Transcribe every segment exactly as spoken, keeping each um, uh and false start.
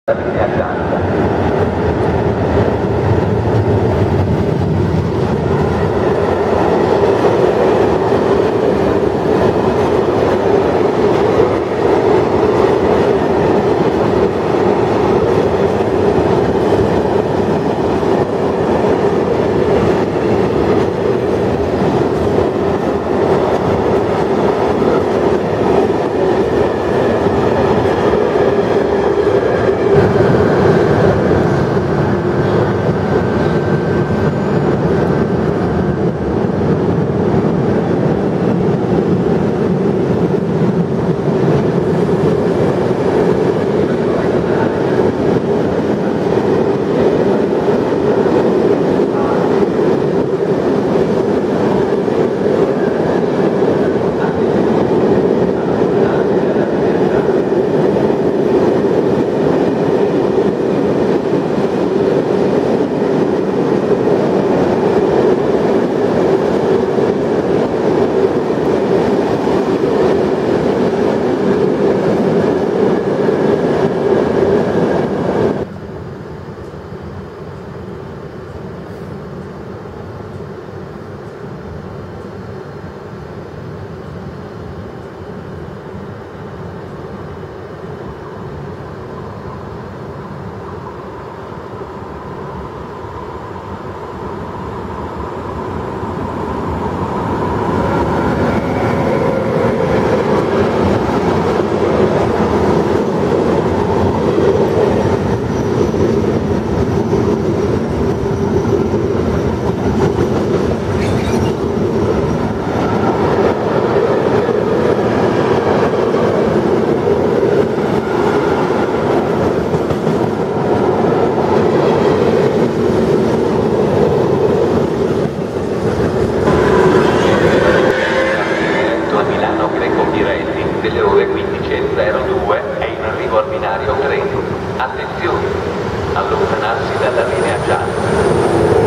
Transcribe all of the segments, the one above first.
linea gialla. Delle ore quindici e zero due è in arrivo al binario treno. Attenzione, allontanarsi dalla linea gialla.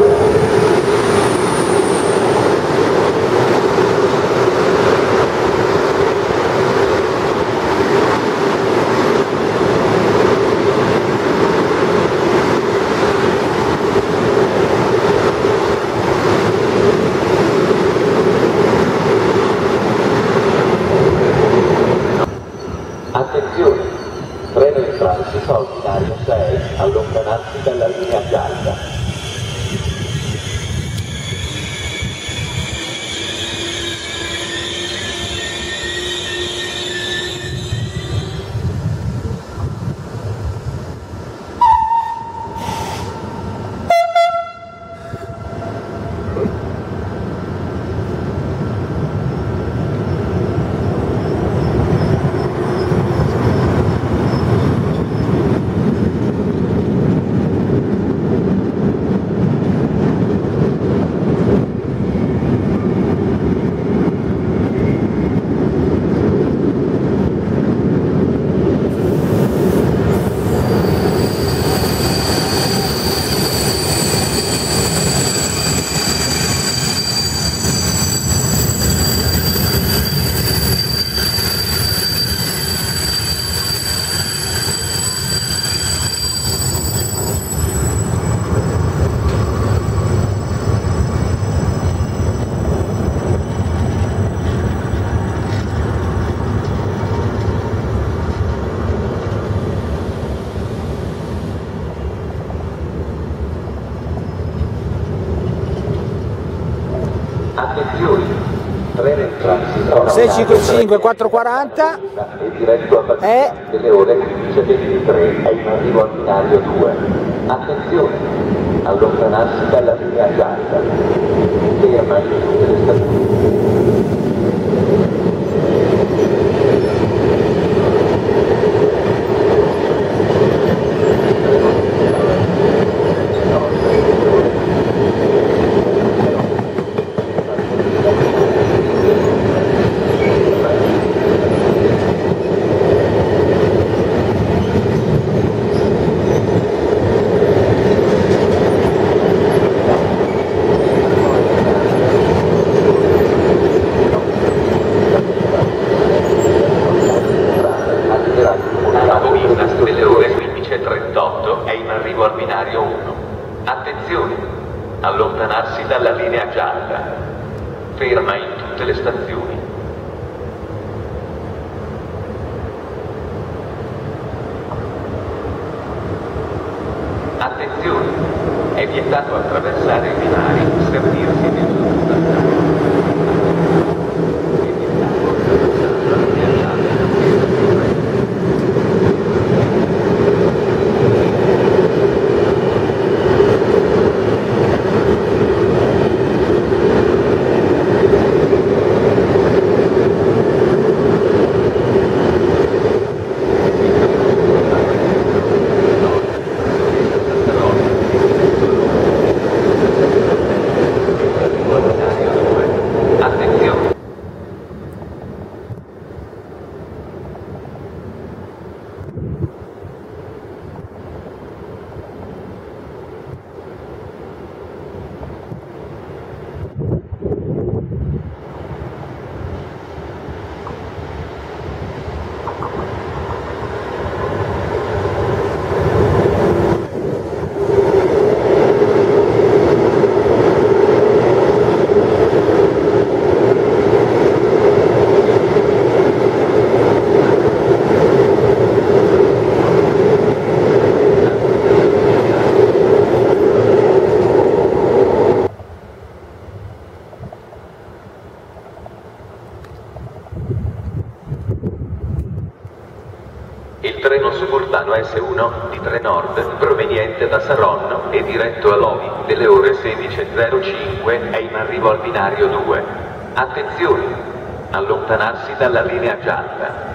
Attenzione, treno in transito al binario sei, allontanarsi dalla linea gialla. Attenzione, treno in transito sei cinquantacinque quattrocentoquaranta è diretto a Battista delle ore quindici e ventitré, è in arrivo al binario due. Attenzione, allontanarsi dalla linea gialla. Che è meglio tutte le stazioni. otto è in arrivo al binario uno. Attenzione! Allontanarsi dalla linea gialla. Ferma in tutte le stazioni. Attenzione! È vietato attraversare i binari, servirsi di tutto. Il treno suburbano S uno di Trenord, proveniente da Saronno e diretto a Lovi, delle ore sedici e zero cinque, è in arrivo al binario due. Attenzione! Allontanarsi dalla linea gialla.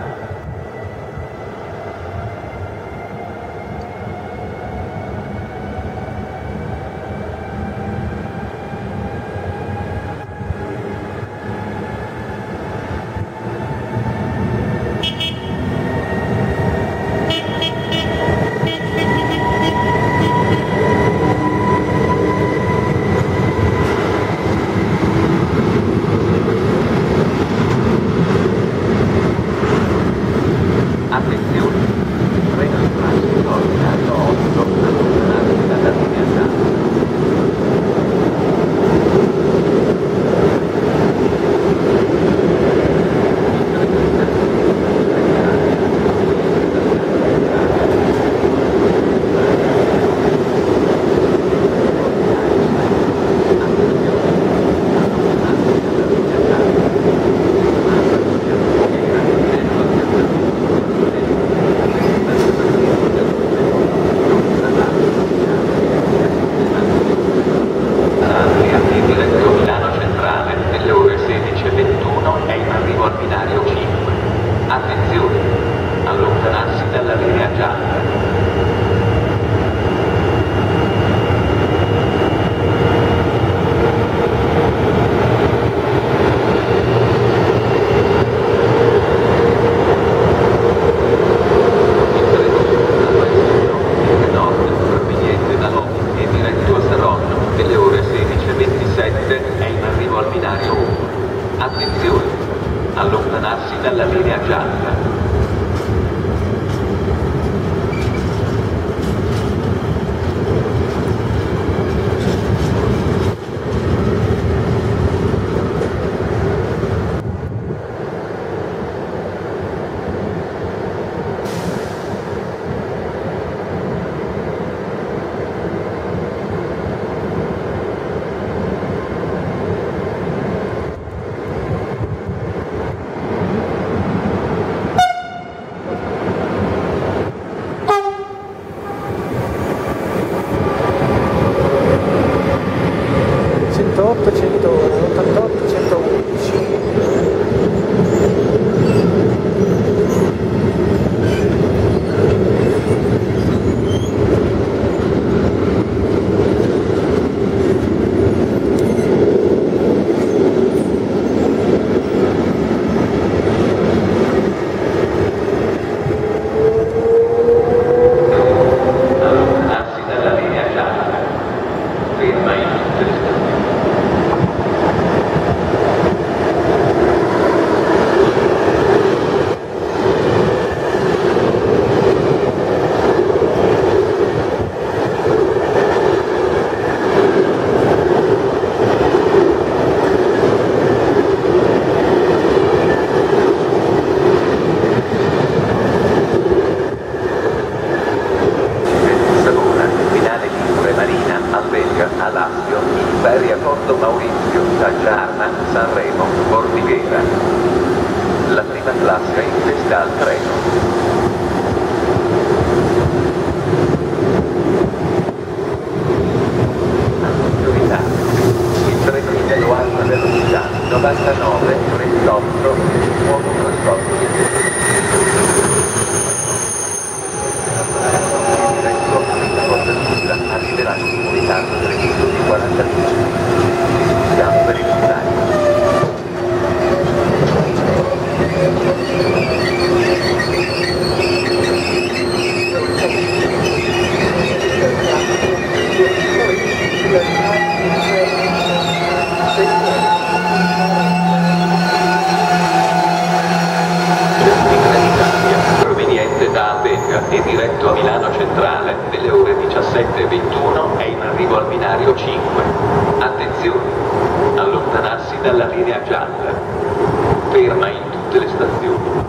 Longga e diretto a Milano Centrale nelle ore diciassette e ventuno è in arrivo al binario cinque. Attenzione, allontanarsi dalla linea gialla. Ferma in tutte le stazioni.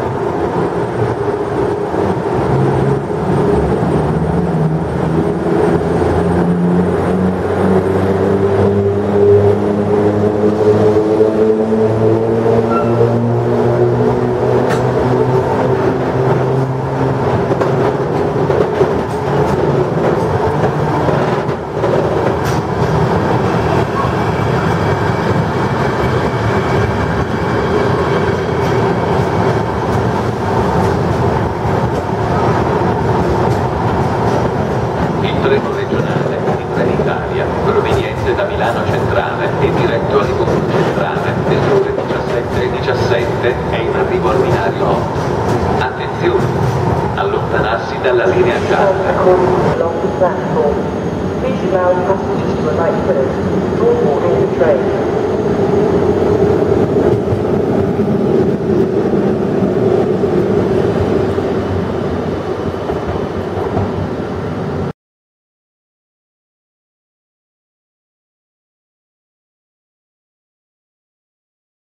Treno regionale di Trenitalia proveniente da Milano Centrale e diretto a Livorno Centrale nelle ore diciassette e diciassette è in arrivo al binario otto. Attenzione, allontanarsi dalla linea gialla. Along the platform. Please allow passengers to alight first before boarding the train.